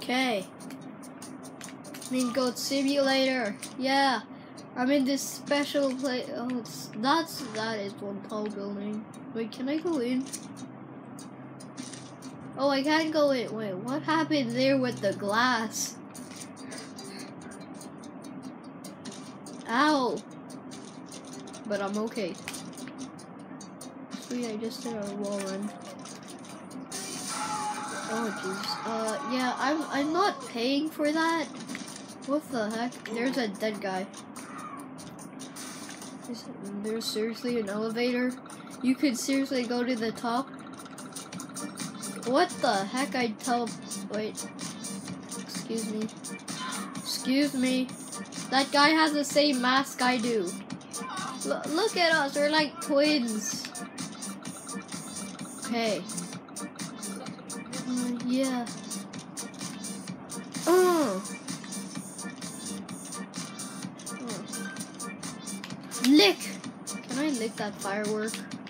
Okay. Goat Simulator. Yeah. I'm in this special place. Oh, that is one tall building. Wait, can I go in? Oh, I can't go in. Wait, what happened there with the glass? Ow. But I'm okay. Sweet, I just did a wall run. Oh jeez. Yeah, I'm not paying for that. What the heck? There's a dead guy. There's seriously an elevator? You could seriously go to the top? What the heck? Wait. Excuse me. Excuse me. That guy has the same mask I do. Look at us, we're like twins. Okay. Yeah. Lick! Can I lick that firework?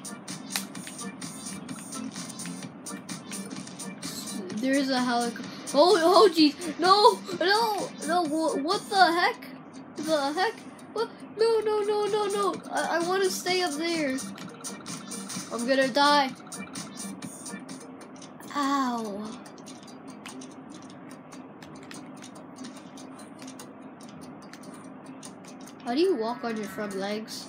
There's a helicopter. Oh jeez. No! What the heck? The heck? What? No. I want to stay up there. I'm gonna die. Ow. How do you walk on your front legs?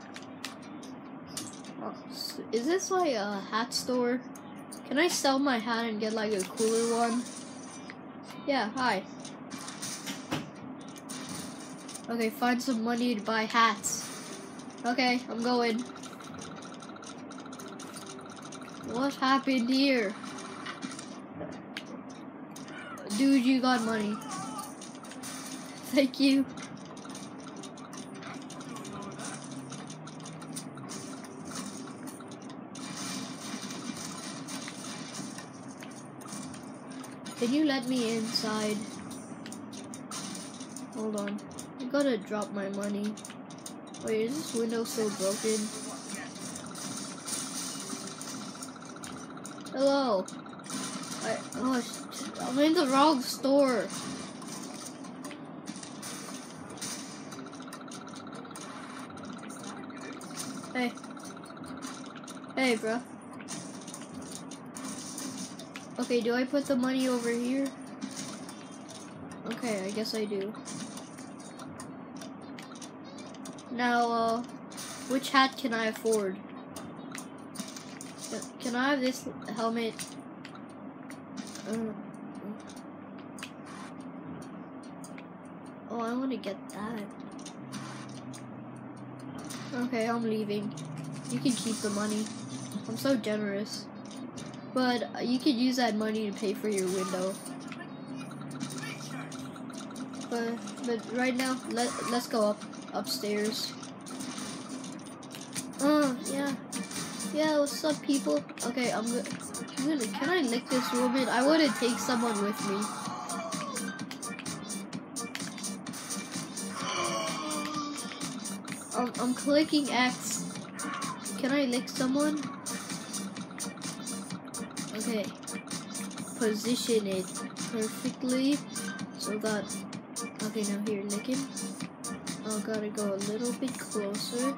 Oh, is this like a hat store? Can I sell my hat and get like a cooler one? Yeah, hi. Okay, find some money to buy hats. Okay, I'm going. What happened here? Dude, you got money. Thank you. Can you let me inside? Hold on. I gotta drop my money. Wait, is this window still broken? Hello. I'm in the wrong store. Hey. Hey, bro. Okay, do I put the money over here? Okay, I guess I do. Now, which hat can I afford? Can I have this helmet? Oh, I want to get that. Okay, I'm leaving. You can keep the money. I'm so generous. But you could use that money to pay for your window. But right now, let's go upstairs. Yeah, what's up, people? Okay, can I lick this woman? I want to take someone with me. I'm clicking X. Can I lick someone? Okay. Position it perfectly so that. Okay, now here, lick him. I gotta go a little bit closer.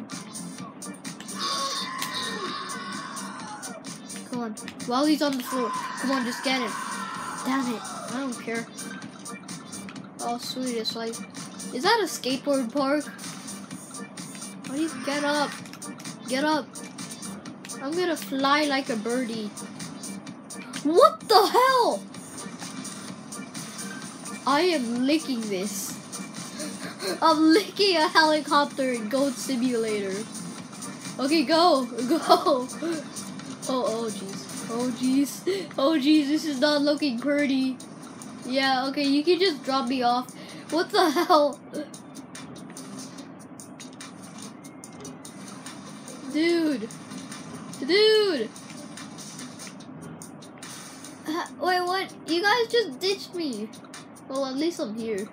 Come on. While he's on the floor. Come on, just get him. Damn it. I don't care. Oh, sweet. It's like. Is that a skateboard park? Why do you get up? Get up. I'm gonna fly like a birdie. What the hell? I am licking this. I'm licking a helicopter in Goat Simulator. Okay, go. Oh jeez, this is not looking pretty. Yeah, okay, you can just drop me off. What the hell? Dude. Wait, what? You guys just ditched me. Well, at least I'm here.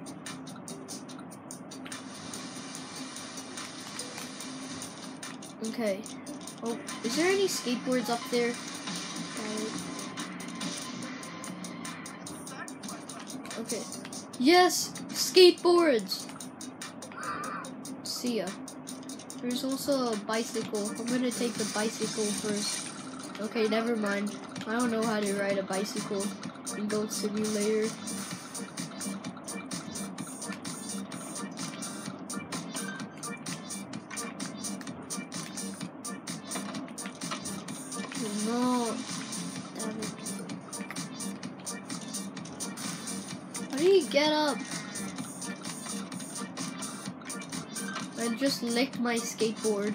Okay. Oh, is there any skateboards up there? Okay. Yes! Skateboards! See ya. There's also a bicycle. I'm gonna take the bicycle first. Okay, never mind. I don't know how to ride a bicycle in Goat Simulator. No. Damn it. How do you get up? I just licked my skateboard.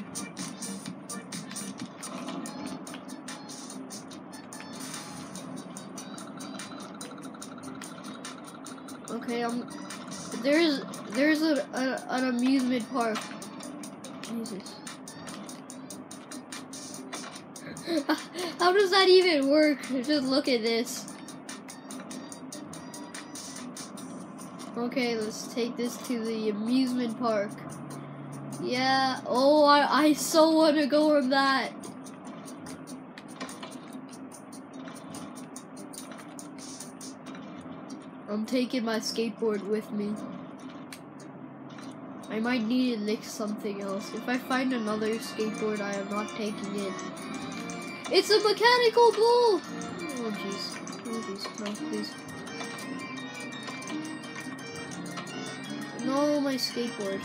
Okay, there's an amusement park. Jesus. How does that even work? Just look at this. Okay, let's take this to the amusement park. Yeah, oh, I so want to go on that. I'm taking my skateboard with me. I might need to lick something else. If I find another skateboard, I am not taking it. It's a mechanical bull! Oh jeez. Oh jeez. No, please. No, my skateboard.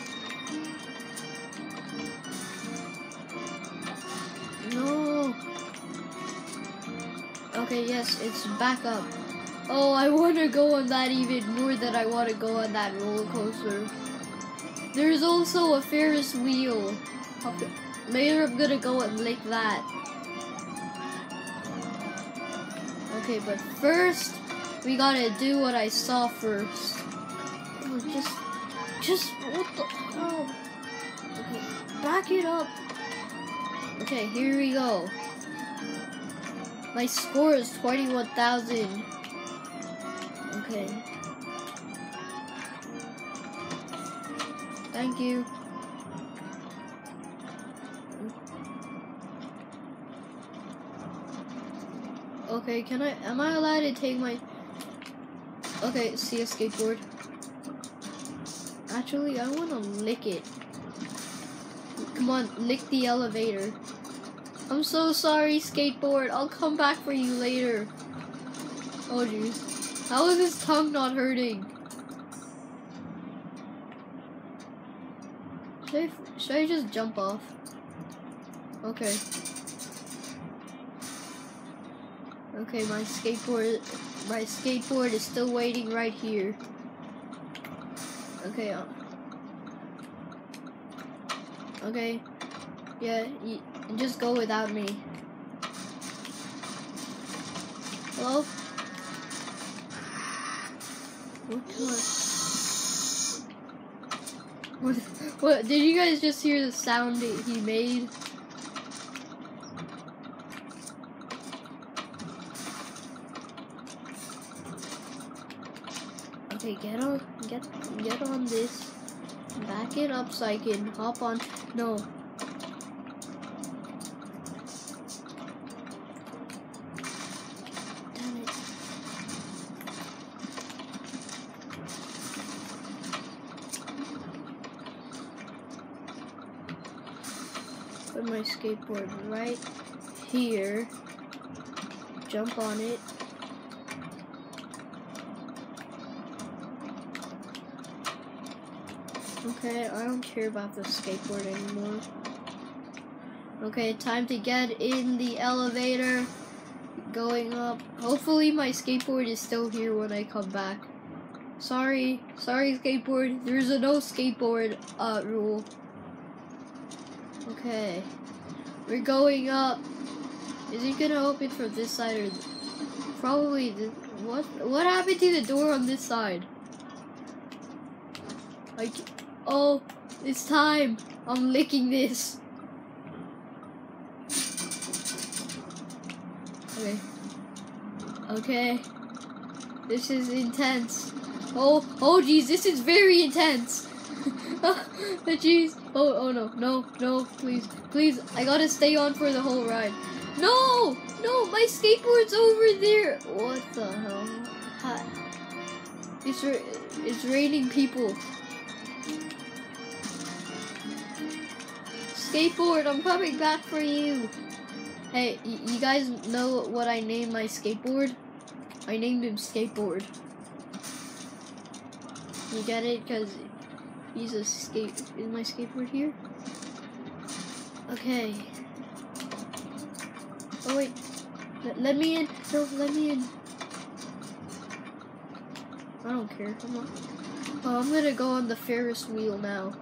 No. Okay, yes, it's back up. Oh, I want to go on that even more than I want to go on that roller coaster. There's also a Ferris wheel. Okay. Later I'm gonna go and lick that. Okay, but first, we gotta do what I saw first. Oh, just, what the hell? Okay, back it up. Okay, here we go. My score is 21,000. Okay. Thank you. Okay, am I allowed to take my... Okay, see a skateboard. Actually, I want to lick it. Come on, lick the elevator. I'm so sorry, skateboard. I'll come back for you later. Oh, jeez. How is his tongue not hurting? Should I just jump off? Okay. Okay, my skateboard is still waiting right here. Okay. Okay. Yeah, just go without me. Hello? What? Did you guys just hear the sound that he made? Okay, get on this. Back it up so I can hop on. No. Damn it. Put my skateboard right here. Jump on it. Okay, I don't care about the skateboard anymore. Okay, time to get in the elevator. Going up. Hopefully my skateboard is still here when I come back. Sorry skateboard. There's a no skateboard rule. Okay. We're going up. Is it gonna open from this side or probably what happened to the door on this side? Like, oh, it's time. I'm licking this. Okay. Okay. This is intense. Oh, geez, this is very intense. Jeez. Oh no, please. I gotta stay on for the whole ride. No, my skateboard's over there. What the hell? It's raining people. Skateboard, I'm coming back for you. Hey, you guys know what I named my skateboard? I named him Skateboard. You get it? Because he's a skate. Is my skateboard here? Okay. Oh wait. Let me in. No, let me in. I don't care. Come on. Oh, I'm gonna go on the Ferris wheel now.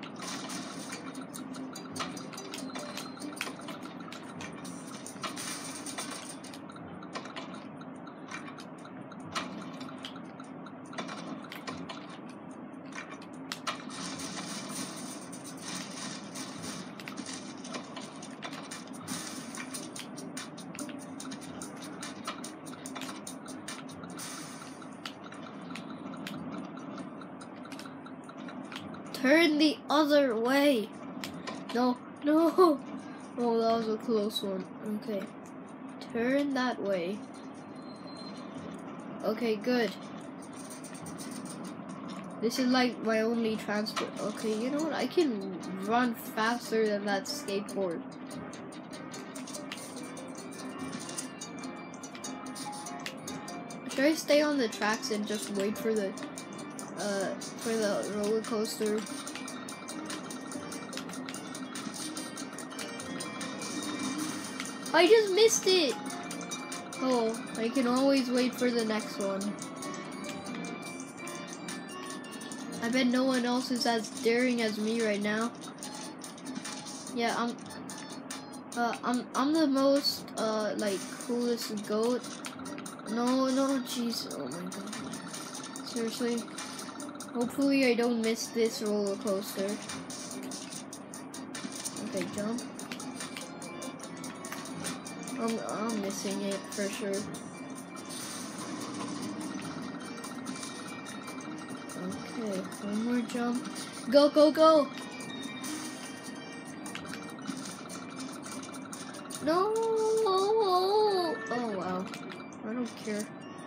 Turn the other way. No. Oh, that was a close one. Okay. Turn that way. Okay, good. This is like my only transport. Okay, you know what? I can run faster than that skateboard. Should I stay on the tracks and just wait for the roller coaster? I just missed it. Oh, I can always wait for the next one. I bet no one else is as daring as me right now. Yeah, I'm the most like coolest goat. No, jeez, oh my god. Seriously. Hopefully I don't miss this roller coaster. Okay, jump. I'm missing it for sure. Okay, one more jump. Go, go, go! No! Oh wow. I don't care.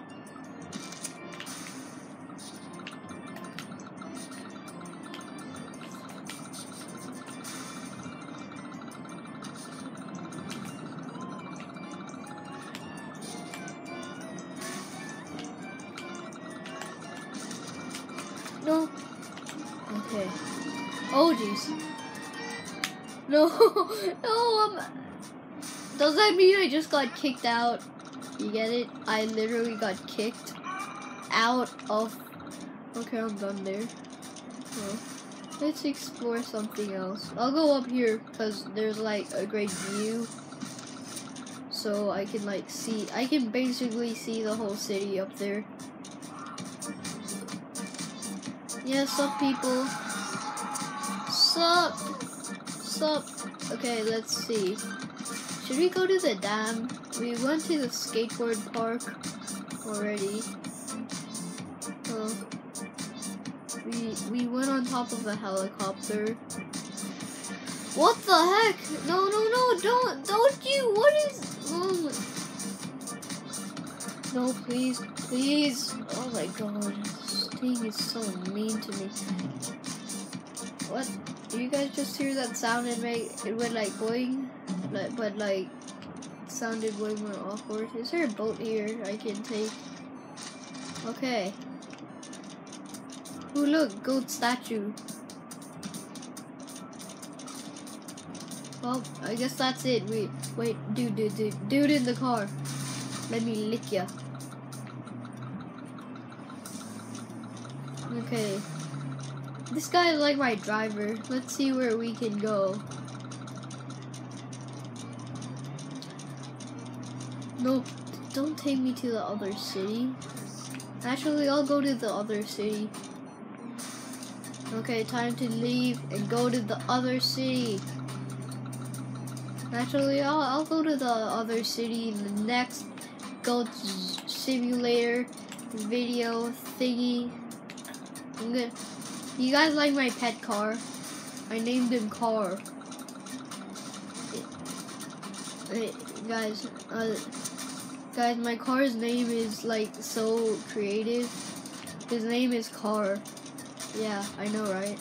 No. Okay. Oh jeez. No. No. Does that mean I just got kicked out? You get it? I literally got kicked out of. Okay, I'm done there. Well, let's explore something else. I'll go up here because there's like a great view. So I can like see. I can basically see the whole city up there. Yeah, sup people? Sup? Okay, let's see. Should we go to the dam? We went to the skateboard park already. We went on top of a helicopter. What the heck? No, don't you, what is, no, please. Oh my god. Thing is so mean to me. What? Do you guys just hear that sound? It went like going, but like it sounded way more awkward. Is there a boat here I can take? Okay. Ooh, look, goat statue. Well, I guess that's it. Wait, dude in the car. Let me lick ya. Okay. This guy is like my driver. Let's see where we can go. No, don't take me to the other city. Actually, I'll go to the other city. Okay, time to leave and go to the other city. Actually, I'll go to the other city in the next Goat Simulator video thingy. I'm good. You guys like my pet car? I named him Car. Hey, guys, my car's name is like so creative. His name is Car. Yeah, I know, right?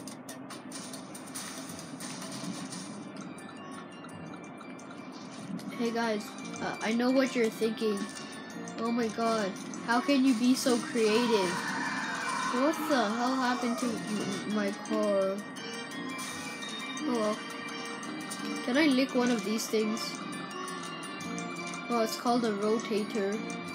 Hey guys, I know what you're thinking. Oh my god, how can you be so creative? What the hell happened to my car? Oh well. Can I lick one of these things? Oh, it's called a rotator.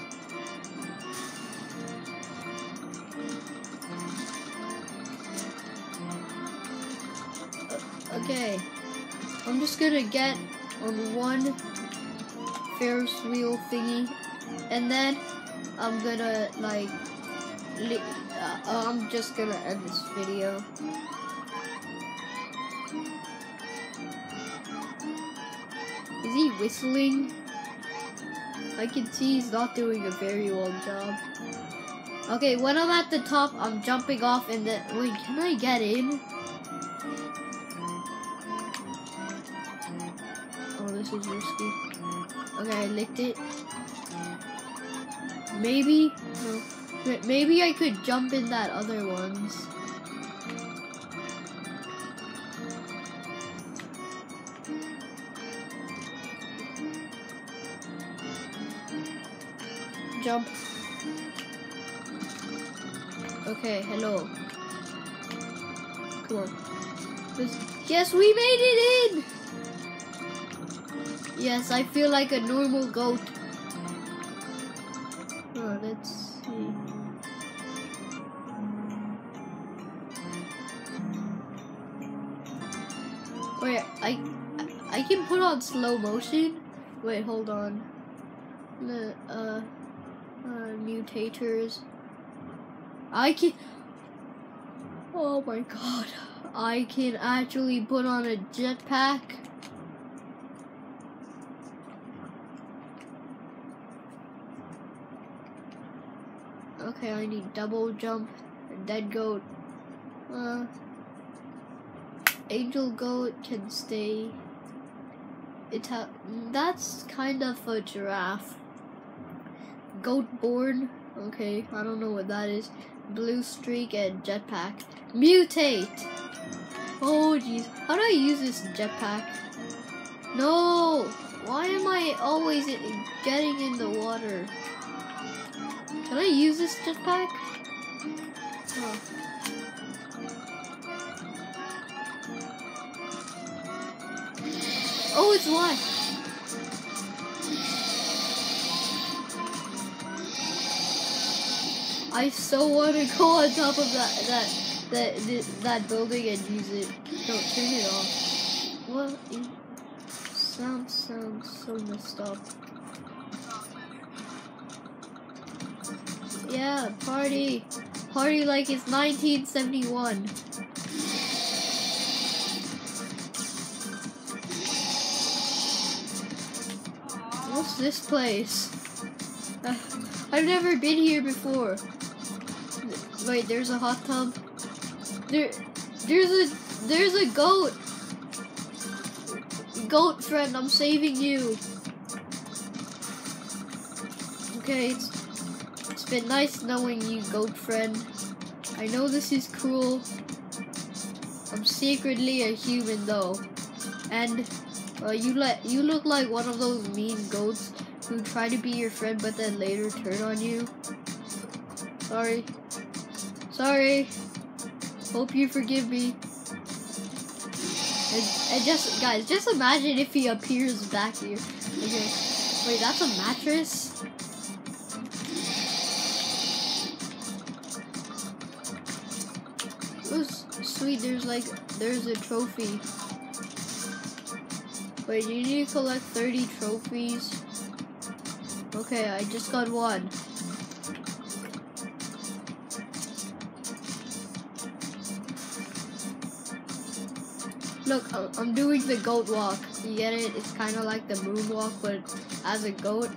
Okay, I'm just gonna get on one Ferris wheel thingy, and then I'm gonna like, I'm just gonna end this video. Is he whistling? I can see he's not doing a very well job. Okay, when I'm at the top, I'm jumping off and then, wait, can I get in? Oh, this is risky. Okay, I licked it. Maybe, no. Maybe I could jump in that other ones. Jump. Okay, hello. Come on. Yes, we made it in! Yes, I feel like a normal goat. Oh, let's see. Wait, I can put on slow motion? Wait, hold on. The, mutators. I can... Oh my god. I can actually put on a jetpack. Okay, I need double jump, dead goat. Angel goat can stay. That's kind of a giraffe. Goat born. Okay, I don't know what that is. Blue streak and jetpack. Mutate. Oh jeez, how do I use this jetpack? No, why am I always getting in the water? Can I use this jetpack? Oh. Oh, it's Y. I so want to go on top of that building and use it. Don't turn it off. What? Sounds so messed up. Yeah, party like it's 1971. What's this place? I've never been here before. Wait, there's a hot tub. There's a goat. Goat friend, I'm saving you. Okay, it's been nice knowing you, goat friend. I know this is cruel. I'm secretly a human though, and you look like one of those mean goats who try to be your friend but then later turn on you. Sorry. Hope you forgive me. And just guys, just imagine if he appears back here. Okay. Wait, that's a mattress? Oh, sweet, there's a trophy. Wait, you need to collect 30 trophies. Okay, I just got one. Look, I'm doing the goat walk. You get it? It's kind of like the moonwalk, but as a goat.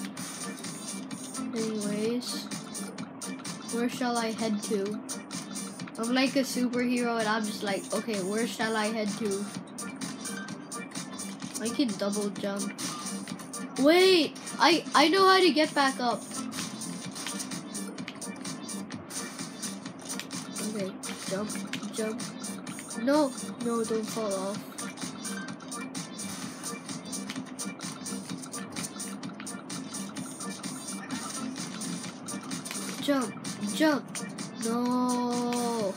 Anyways, where shall I head to? I'm like a superhero and I'm just like, okay, where shall I head to? I can double jump. Wait, I know how to get back up. Okay, jump, jump. No, no, don't fall off. Jump, jump. No.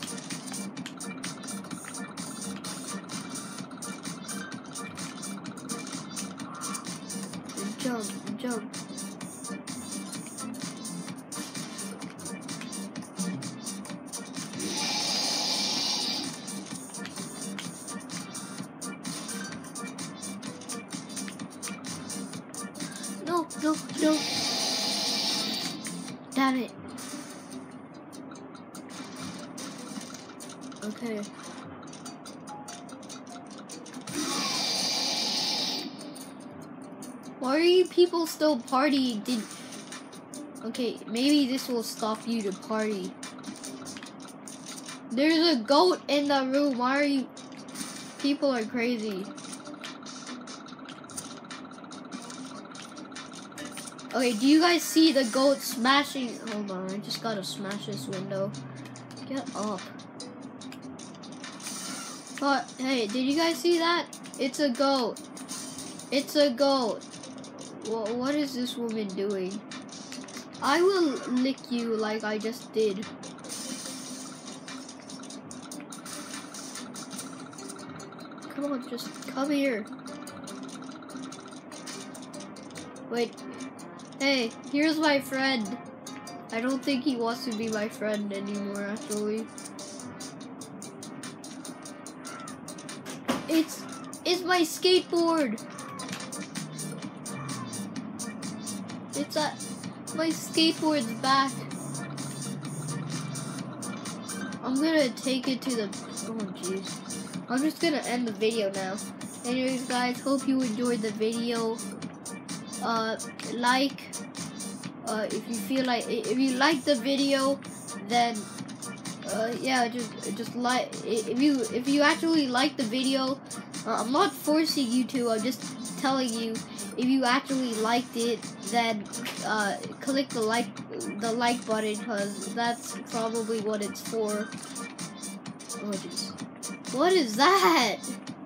Jump, jump. No, no, no. Damn it. Okay. Why are you people still partying? Okay, maybe this will stop you to party. There's a goat in the room. Why are you... People are crazy. Okay, do you guys see the goat smashing? Hold on, I just gotta smash this window. Get up. But, hey, did you guys see that? It's a goat. It's a goat. What is this woman doing? I will lick you like I just did. Come on, just come here. Wait. Hey, here's my friend. I don't think he wants to be my friend anymore, actually. It's my skateboard. My skateboard's back. I'm gonna take it to the, oh jeez. I'm just gonna end the video now. Anyways guys, hope you enjoyed the video. If you like the video, then yeah, just like, if you actually like the video, I'm not forcing you to, I'm just telling you, if you actually liked it, then click the like button, because that's probably what it's for. Oh jeez. What is that?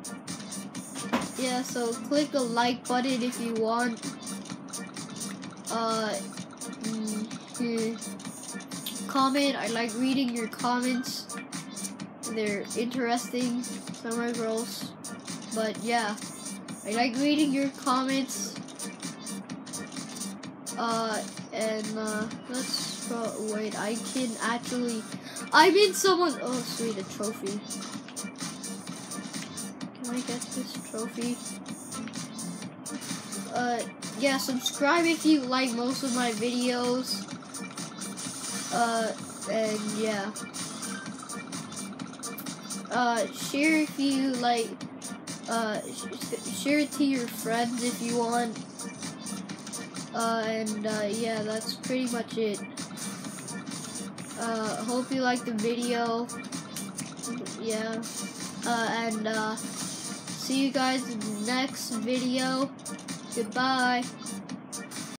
Yeah, so click the like button if you want. Comment. I like reading your comments. They're interesting. Some are gross. But yeah, I like reading your comments. Let's wait, I can actually, I'm in someone, oh sweet, a trophy. Can I get this trophy? Yeah, subscribe if you like most of my videos. And yeah. Share if you like, share it to your friends if you want. Yeah, that's pretty much it. Hope you liked the video. Yeah. See you guys in the next video. Goodbye.